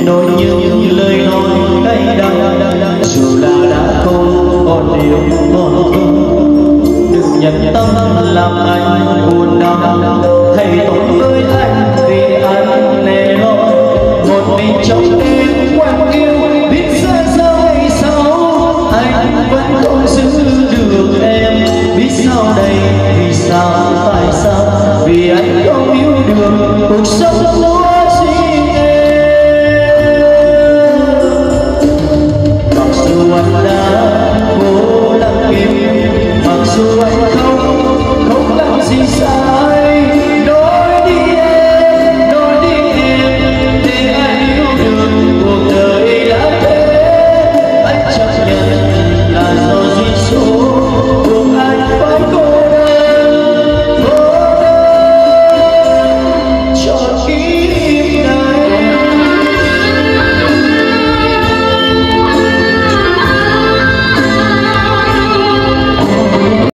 nỗi những lời nói cay đắng, dù là đã không còn điều còn không, đừng nhận tâm làm anh buồn đau. Hãy tỏ với